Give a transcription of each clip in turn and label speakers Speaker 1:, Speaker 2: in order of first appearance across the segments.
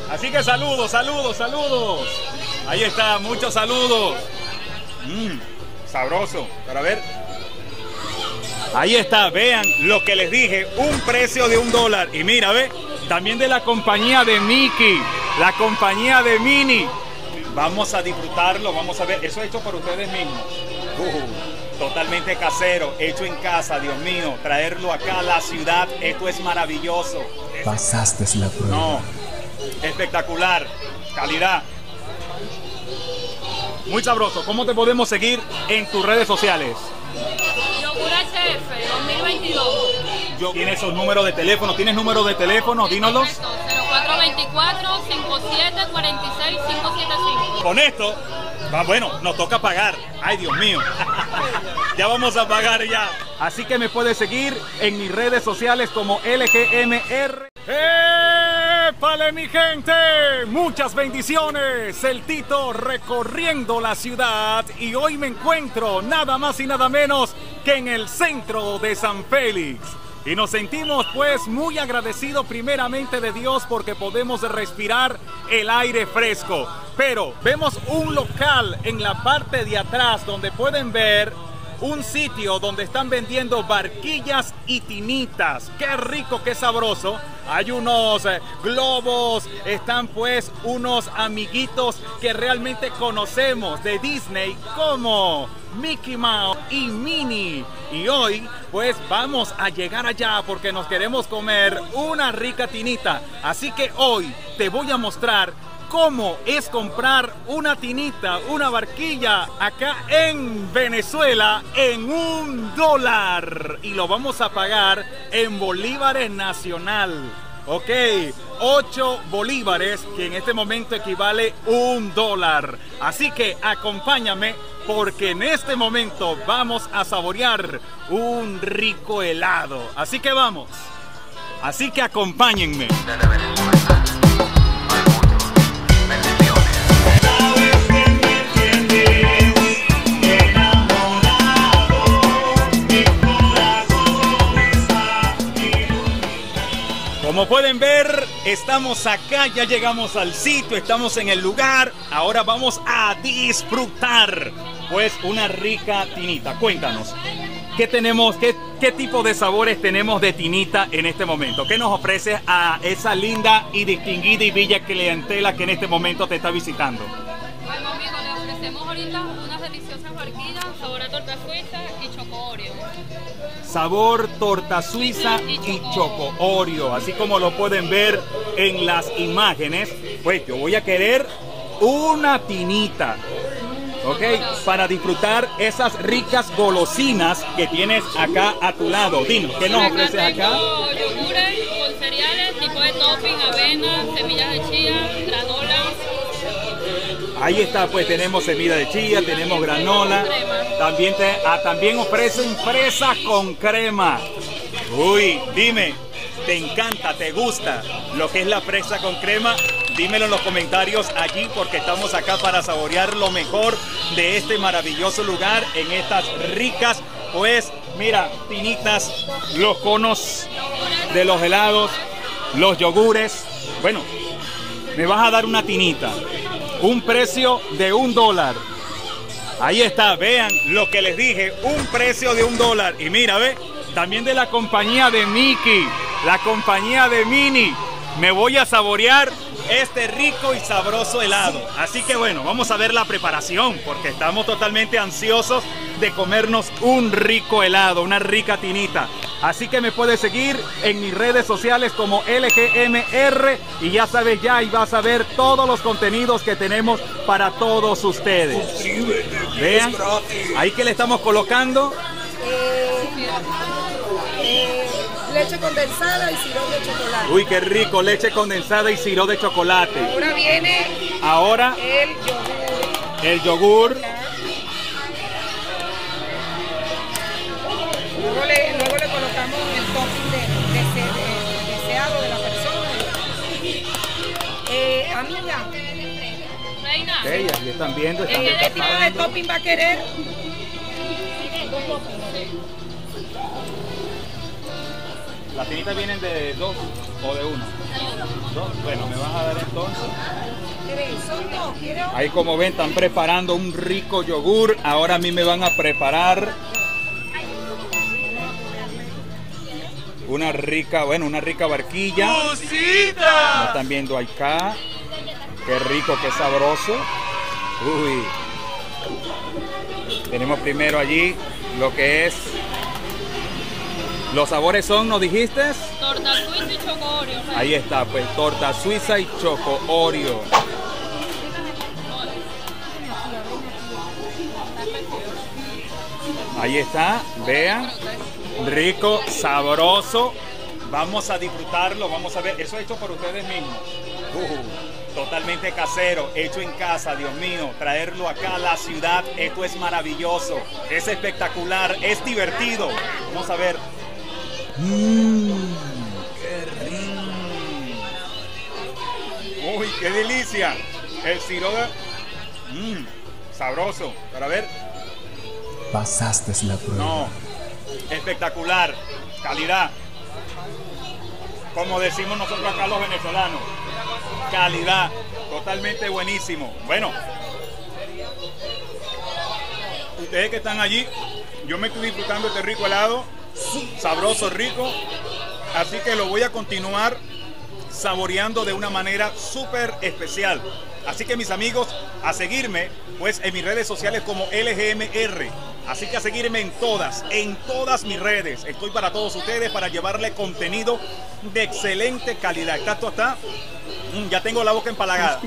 Speaker 1: Así que saludos, saludos, saludos. Ahí está, muchos saludos. Sabroso. Para ver. Ahí está, vean lo que les dije, un precio de $1. Y mira, ve, también de la compañía de Mickey, la compañía de Minnie. Vamos a disfrutarlo, vamos a ver, eso hecho por ustedes mismos. Totalmente casero, hecho en casa, Dios mío, traerlo acá a la ciudad, esto es maravilloso.
Speaker 2: Pasaste la prueba.
Speaker 1: No, espectacular, calidad. Muy sabroso. ¿Cómo te podemos seguir en tus redes sociales?
Speaker 3: Yogur HF 2022.
Speaker 1: ¿Tienes esos números de teléfono? ¿Tienes números de teléfono? Dínoslos.
Speaker 3: 0424 57 46 575.
Speaker 1: Con esto, bueno, nos toca pagar. Ay, Dios mío. Ya vamos a pagar ya. Así que me puedes seguir en mis redes sociales como LGMR. ¡Épale, mi gente! Muchas bendiciones. El Tito recorriendo la ciudad y hoy me encuentro nada más y nada menos que en el centro de San Félix. Y nos sentimos pues muy agradecidos primeramente de Dios porque podemos respirar el aire fresco. Pero vemos un local en la parte de atrás donde pueden ver un sitio donde están vendiendo barquillas y tinitas. ¡Qué rico, qué sabroso! Hay unos globos, están pues unos amiguitos que realmente conocemos de Disney como Mickey Mouse y Minnie. Y hoy pues vamos a llegar allá porque nos queremos comer una rica tinita. Así que hoy te voy a mostrar cómo es comprar una tinita, una barquilla acá en Venezuela en $1 y lo vamos a pagar en bolívares nacional. Ok, 8 bolívares que en este momento equivale $1. Así que acompáñame porque en este momento vamos a saborear un rico helado. Así que vamos. Así que acompáñenme. Como pueden ver, estamos acá, ya llegamos al sitio, estamos en el lugar. Ahora vamos a disfrutar, pues, una rica tinita. Cuéntanos, ¿qué tenemos, qué tipo de sabores tenemos de tinita en este momento? ¿Qué nos ofreces a esa linda y distinguida y bella clientela que en este momento te está visitando?
Speaker 3: Bueno, amigo, le ofrecemos ahorita unas deliciosas barquillas, sabor a torta suiza y choco Oreo.
Speaker 1: Sabor torta suiza y choco Oreo, así como lo pueden ver en las imágenes. Pues yo voy a querer una tinita, ¿ok? Para disfrutar esas ricas golosinas que tienes acá a tu lado. Dinos, ¿qué nos ofreces acá?
Speaker 3: Yogures con cereales, tipo de topping, avena, semillas de chía, granola.
Speaker 1: Ahí está, pues tenemos semilla de chía, tenemos granola. También ofrecen fresa con crema. Uy, dime, ¿te encanta, te gusta lo que es la fresa con crema? Dímelo en los comentarios allí porque estamos acá para saborear lo mejor de este maravilloso lugar en estas ricas, pues mira, tinitas, los conos de los helados, los yogures. Bueno, me vas a dar una tinita, un precio de $1. Ahí está, vean lo que les dije, un precio de $1. Y mira, ve, también de la compañía de Mickey, la compañía de Minnie. Me voy a saborear este rico y sabroso helado. Así que bueno, vamos a ver la preparación porque estamos totalmente ansiosos de comernos un rico helado, una rica tinita. Así que me puedes seguir en mis redes sociales como LGMR y ya sabes ya y vas a ver todos los contenidos que tenemos para todos ustedes. Vean, ahí que le estamos colocando.
Speaker 4: Leche condensada y sirope de chocolate.
Speaker 1: Uy, qué rico, leche condensada y sirope de chocolate.
Speaker 4: Ahora viene
Speaker 1: el yogur.
Speaker 4: Luego le colocamos el topping de deseado de la persona. Amiga.
Speaker 3: Reina.
Speaker 1: Ellas ya están viendo.
Speaker 4: ¿Qué tipo de topping va a querer?
Speaker 1: Las tinitas vienen de 2 o de 1. Dos. Bueno, me vas a dar entonces.
Speaker 4: Son dos, ¿quiero?
Speaker 1: Ahí como ven, están preparando un rico yogur. Ahora a mí me van a preparar una rica barquilla. Lo están viendo acá. Qué rico, qué sabroso. Uy. Tenemos primero allí lo que es. Los sabores son, ¿nos dijiste?
Speaker 3: Torta suiza y choco Oreo.
Speaker 1: Ahí está, pues torta suiza y choco Oreo. Ahí está, vean. Rico, sabroso. Vamos a disfrutarlo, vamos a ver. Eso es hecho por ustedes mismos. Totalmente casero, hecho en casa, Dios mío. Traerlo acá a la ciudad, esto es maravilloso. Es espectacular, es divertido. Vamos a ver. ¡Qué rico! ¡Uy, qué delicia! El sirope. Sabroso. Para ver.
Speaker 2: Pasaste la prueba.
Speaker 1: No, espectacular. Calidad. Como decimos nosotros acá los venezolanos. Calidad. Totalmente buenísimo. Bueno. Ustedes que están allí, yo me estoy disfrutando este rico helado. Sabroso, rico. Así que lo voy a continuar saboreando de una manera súper especial. Así que mis amigos, a seguirme pues en mis redes sociales como LGMR. Así que a seguirme en todas mis redes. Estoy para todos ustedes para llevarle contenido de excelente calidad. ¿Esto está? Ya tengo la boca empalagada.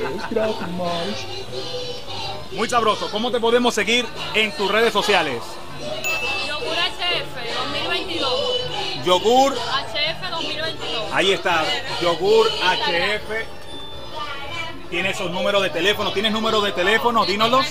Speaker 1: Muy sabroso. ¿Cómo te podemos seguir en tus redes sociales?
Speaker 3: Yogur HF 2022.
Speaker 1: Yogur
Speaker 3: HF 2022.
Speaker 1: Ahí está, Yogur HF. Tiene esos números de teléfono. ¿Tienes números de teléfono? Dínoslos.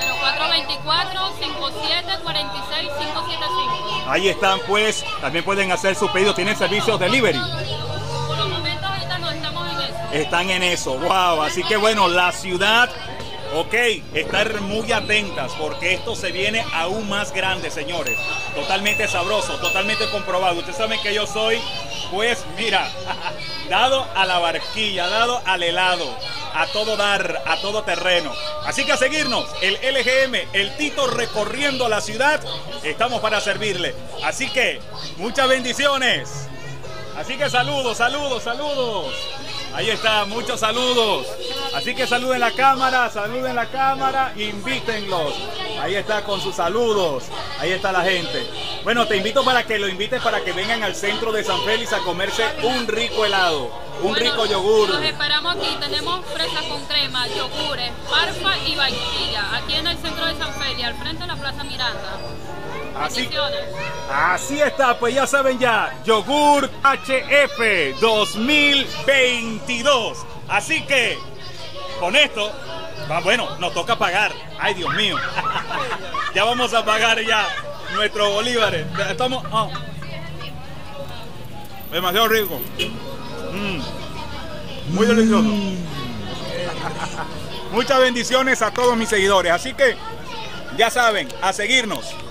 Speaker 3: 0424-5746-575.
Speaker 1: Ahí están, pues. También pueden hacer su pedido. ¿Tienen servicios delivery?
Speaker 3: Por los momentos ahorita no estamos en eso.
Speaker 1: Están en eso. Wow. Así que bueno, la ciudad. Ok, estar muy atentas porque esto se viene aún más grande, señores. Totalmente sabroso, totalmente comprobado. Ustedes saben que yo soy, pues mira, dado a la barquilla, dado al helado, a todo dar, a todo terreno. Así que a seguirnos, el LGM, el Tito recorriendo la ciudad, estamos para servirle. Así que, muchas bendiciones. Así que saludos, saludos, saludos. Ahí está, muchos saludos. Así que saluden la cámara, invítenlos. Ahí está con sus saludos. Ahí está la gente. Bueno, te invito para que lo invites para que vengan al centro de San Félix a comerse un rico helado, un rico yogur.
Speaker 3: Los esperamos aquí, tenemos fresas con crema, yogures, parfa y vainilla. Aquí en el centro de San Félix, al frente de la Plaza Miranda.
Speaker 1: Así está, pues ya saben ya, Yogur HF 2022. Así que, con esto, bueno, nos toca pagar. Ay, Dios mío. Ya vamos a pagar ya nuestros bolívares. Estamos... demasiado rico. Muy delicioso. Muchas bendiciones a todos mis seguidores. Así que, ya saben, a seguirnos.